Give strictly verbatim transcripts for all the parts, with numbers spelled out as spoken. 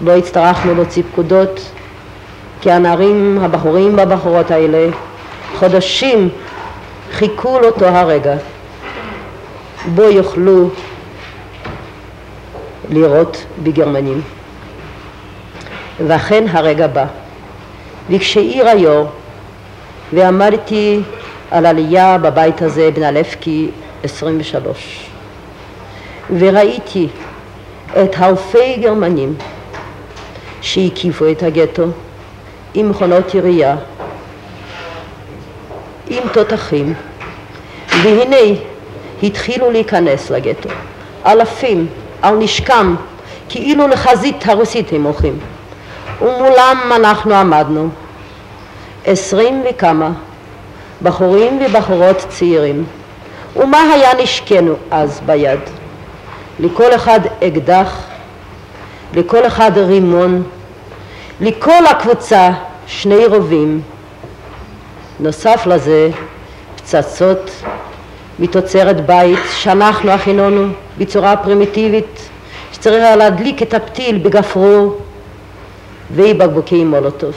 בו הצטרכנו להוציא פקודות, כי הנערים, הבחורים והבחורות האלה, חודשים חיכו לאותו הרגע, בו יוכלו לראות בגרמנים. ואכן הרגע בא. וכשעיר היור, ועמדתי על עלייה בבית הזה בנלפקי עשרים ושלוש, וראיתי את אלפי גרמנים שהקיפו את הגטו עם מכונות ירייה, עם תותחים, והנה התחילו להיכנס לגטו אלפים על נשקם, כאילו לחזית הרוסית הם הולכים, ומולם אנחנו עמדנו עשרים וכמה בחורים ובחורות צעירים. ומה היה נשקנו אז ביד? לכל אחד אקדח, לכל אחד רימון, לכל הקבוצה שני רובים, נוסף לזה פצצות מתוצרת בית שאנחנו הכינונו בצורה פרימיטיבית, שצריך להדליק את הפתיל בגפרור ובקבוקי מולוטוב.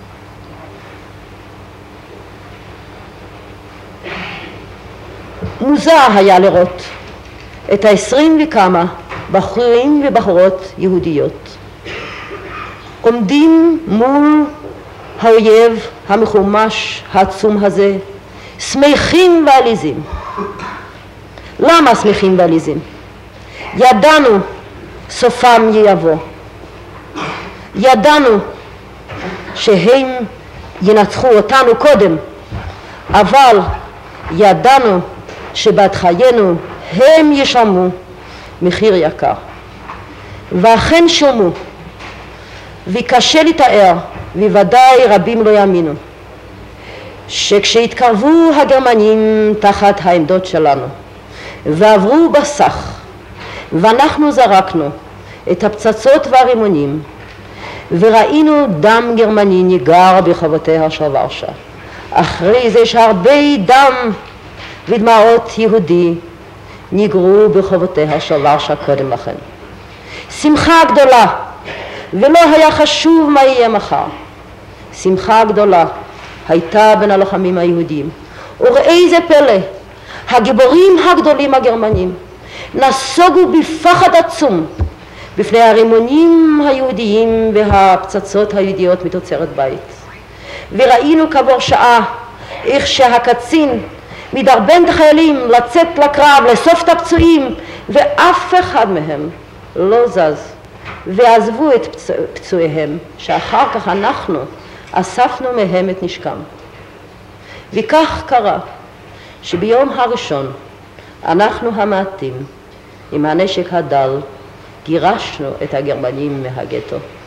מוזר היה לראות את העשרים וכמה בחורים ובחורות יהודיות עומדים מול האויב המחומש העצום הזה, שמחים ועליזים. למה שמחים ועליזים? ידענו סופם יבוא, ידענו שהם ינצחו אותנו קודם, אבל ידענו שבת חיינו הם ישלמו מחיר יקר. ואכן שומעו, וקשה לתאר, וודאי רבים לא יאמינו, שכשהתקרבו הגרמנים תחת העמדות שלנו ועברו בסך, ואנחנו זרקנו את הפצצות והרימונים, וראינו דם גרמני ניגר ברחובותיה של ורשה, אחרי זה שהרבה דם ודמעות יהודי ניגרו ברחובותיה של ורשה קודם לכן. שמחה גדולה, ולא היה חשוב מה יהיה מחר. שמחה גדולה הייתה בין הלוחמים היהודים. וראה זה פלא, הגיבורים הגדולים הגרמנים נסוגו בפחד עצום בפני הרימונים היהודיים והפצצות היהודיות מתוצרת בית. וראינו כעבור שעה איך שהקצין מדרבן את החיילים לצאת לקרב, לאסוף את הפצועים, ואף אחד מהם לא זז, ועזבו את פצוע, פצועיהם, שאחר כך אנחנו אספנו מהם את נשקם. וכך קרה שביום הראשון אנחנו המעטים עם הנשק הדל גירשנו את הגרמנים מהגטו.